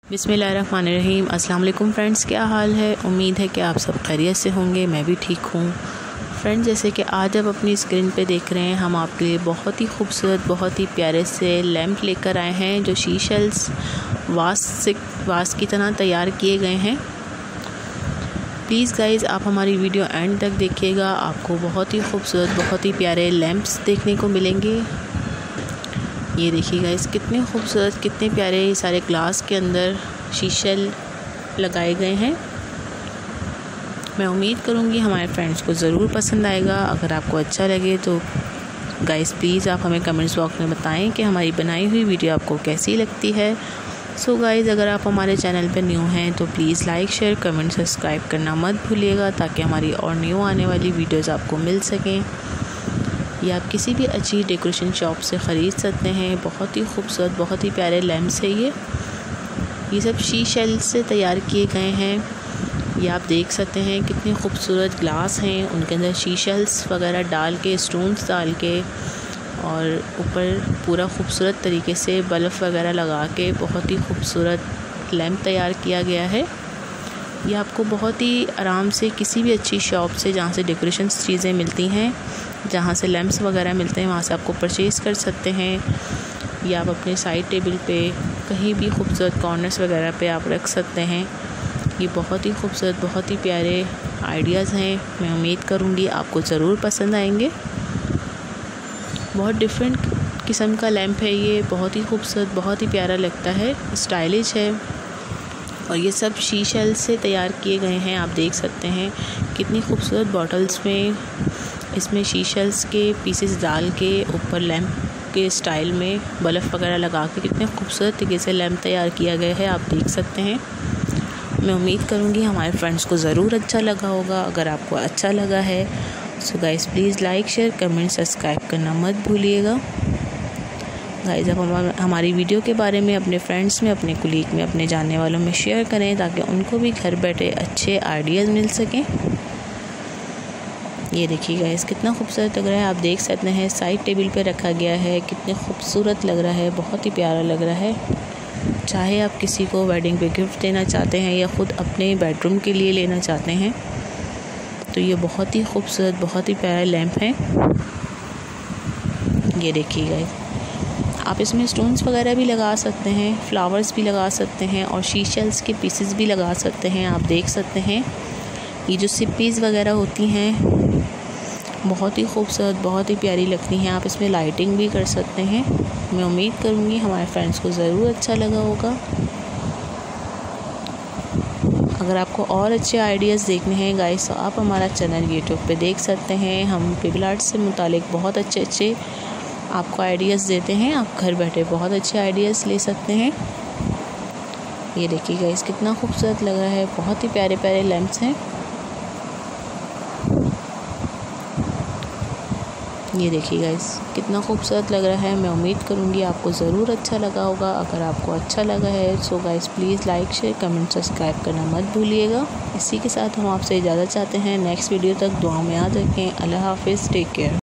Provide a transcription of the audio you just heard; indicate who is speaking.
Speaker 1: बिस्मिल्लाहिर्रहमानिर्रहीम। अस्सलाम वालेकुम फ्रेंड्स, क्या हाल है। उम्मीद है कि आप सब खैरियत से होंगे। मैं भी ठीक हूँ फ्रेंड्स। जैसे कि आज आप अपनी स्क्रीन पे देख रहे हैं, हम आपके लिए बहुत ही खूबसूरत, बहुत ही प्यारे से लैंप लेकर आए हैं जो शीशेल्स वास की तरह तैयार किए गए हैं। प्लीज़ गाइज़, आप हमारी वीडियो एंड तक देखिएगा, आपको बहुत ही खूबसूरत, बहुत ही प्यारे लैंप्स देखने को मिलेंगे। ये देखिए गाइस, कितने खूबसूरत, कितने प्यारे ये सारे ग्लास के अंदर शीशल लगाए गए हैं। मैं उम्मीद करूँगी हमारे फ्रेंड्स को ज़रूर पसंद आएगा। अगर आपको अच्छा लगे तो गाइस प्लीज़ आप हमें कमेंट्स बॉक्स में बताएं कि हमारी बनाई हुई वीडियो आपको कैसी लगती है। सो गाइस, अगर आप हमारे चैनल पर न्यू हैं तो please like, share, comment, subscribe करना मत भूलिएगा, ताकि हमारी और न्यू आने वाली वीडियोज़ आपको मिल सकें। ये आप किसी भी अच्छी डेकोरेशन शॉप से ख़रीद सकते हैं। बहुत ही खूबसूरत, बहुत ही प्यारे लैंप्स है ये सब शीशल से तैयार किए गए हैं। ये आप देख सकते हैं कितने खूबसूरत ग्लास हैं, उनके अंदर शीशल्स वगैरह डाल के, स्टोन्स डाल के, और ऊपर पूरा खूबसूरत तरीके से बल्ब वगैरह लगा के बहुत ही खूबसूरत लैंप तैयार किया गया है। ये आपको बहुत ही आराम से किसी भी अच्छी शॉप से, जहाँ से डेकोरेशन चीज़ें मिलती हैं, जहाँ से लैंप्स वगैरह मिलते हैं, वहाँ से आपको परचेज़ कर सकते हैं। या आप अपने साइड टेबल पे, कहीं भी खूबसूरत कॉर्नर्स वगैरह पे आप रख सकते हैं। ये बहुत ही खूबसूरत, बहुत ही प्यारे आइडियाज़ हैं। मैं उम्मीद करूँगी आपको ज़रूर पसंद आएंगे। बहुत डिफरेंट किस्म का लैंप है ये, बहुत ही खूबसूरत, बहुत ही प्यारा लगता है, स्टाइलिश है। और ये सब शीशल से तैयार किए गए हैं। आप देख सकते हैं कितनी खूबसूरत बॉटल्स में इसमें शीशल्स के पीसेस डाल के ऊपर लैंप के स्टाइल में बल्ब वगैरह लगा के कितने खूबसूरत तरीके से लैंप तैयार किया गया है, आप देख सकते हैं। मैं उम्मीद करूँगी हमारे फ्रेंड्स को ज़रूर अच्छा लगा होगा। अगर आपको अच्छा लगा है so guys please like, share, comment, subscribe करना मत भूलिएगा। गाइस, आप हमारी वीडियो के बारे में अपने फ्रेंड्स में, अपने कुलीग में, अपने जानने वालों में शेयर करें, ताकि उनको भी घर बैठे अच्छे आइडियाज़ मिल सकें। ये देखिए गाइस, कितना खूबसूरत लग रहा है। आप देख सकते हैं साइड टेबल पे रखा गया है, कितने खूबसूरत लग रहा है, बहुत ही प्यारा लग रहा है। चाहे आप किसी को वेडिंग पे गिफ्ट देना चाहते हैं या ख़ुद अपने बेडरूम के लिए लेना चाहते हैं, तो ये बहुत ही खूबसूरत, बहुत ही प्यारा लैंप है। ये देखिए गाइस, आप इसमें स्टोन्स वगैरह भी लगा सकते हैं, फ्लावर्स भी लगा सकते हैं, और शीशल्स के पीसेस भी लगा सकते हैं। आप देख सकते हैं ये जो सिप्पीज़ वगैरह होती हैं, बहुत ही खूबसूरत, बहुत ही प्यारी लगती हैं। आप इसमें लाइटिंग भी कर सकते हैं। मैं उम्मीद करूँगी हमारे फ्रेंड्स को ज़रूर अच्छा लगा होगा। अगर आपको और अच्छे आइडियाज़ देखने हैं गाइस, तो आप हमारा चैनल यूट्यूब पे देख सकते हैं। हम पिबल आर्ट से मुतालिक बहुत अच्छे आपको आइडियाज़ देते हैं। आप घर बैठे बहुत अच्छे आइडियाज़ ले सकते हैं। ये देखिए गाइस, कितना खूबसूरत लग रहा है, बहुत ही प्यारे प्यारे लैंप्स हैं। ये देखिए गाइस, कितना खूबसूरत लग रहा है। मैं उम्मीद करूँगी आपको ज़रूर अच्छा लगा होगा। अगर आपको अच्छा लगा है so guys please like, share, comment, subscribe करना मत भूलिएगा। इसी के साथ हम आपसे इजाज़त चाहते हैं। नेक्स्ट वीडियो तक दुआ में याद रखें। अल्लाह हाफ़िज़, टेक केयर।